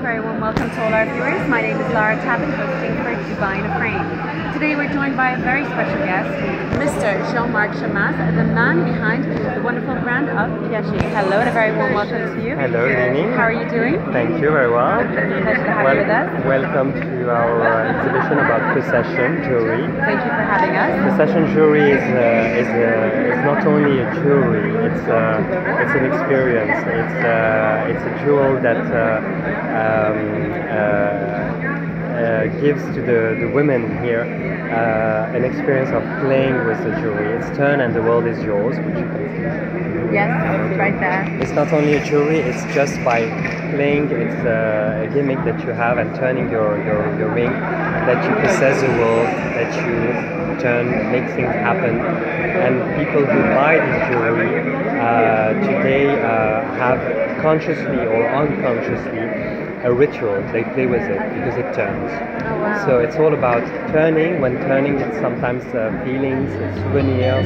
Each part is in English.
very warm welcome to all our viewers. My name is Lara Tabin, hosting for Dubai in a Frame. Today we're joined by a very special guest, Mr. Jean-Marc Chamas, the man behind the wonderful brand of Piaget. Hello and a very warm welcome to you. Hello, good evening. How are you doing? Thank you, very well. It's a pleasure to have you with us. Welcome to our exhibition about procession jewelry. Thank you for having us. Procession jewelry is not only a jewelry, it's an experience. It's a jewel that gives to the women here an experience of playing with the jewelry. It's turn and the world is yours, which you can see. Yes, it's right there. It's not only a jewelry, it's just by playing, it's a gimmick that you have and turning your ring, that you possess the world, that you turn, make things happen. And people who buy this jewelry today have consciously or unconsciously a ritual. They play with it because it turns. Oh, wow. So it's all about turning. When turning, it's sometimes feelings, it's souvenirs.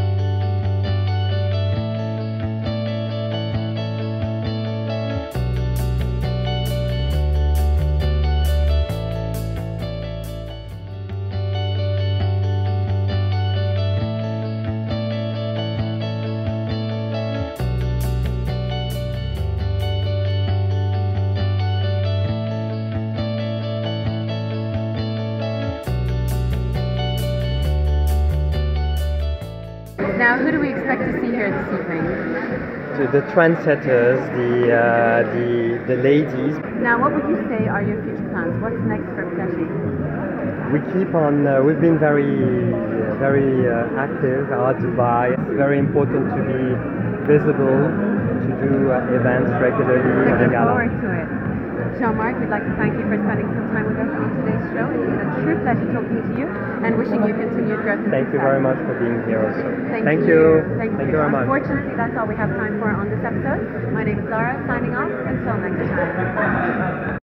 Now, who do we expect to see here this evening? The trendsetters, the ladies. Now, what would you say are your future plans? What's next for Piaget? We keep on. We've been very active at Dubai. It's very important to be visible, to do events regularly. Looking forward to it. Jean-Marc, we'd like to thank you for spending some time with us on today's show. It's been a true pleasure talking to you and wishing you continued growth and Thank you success. very much for being here also. Thank you. Thank you very much. Unfortunately, that's all we have time for on this episode. My name is Lara, signing off. Until next time.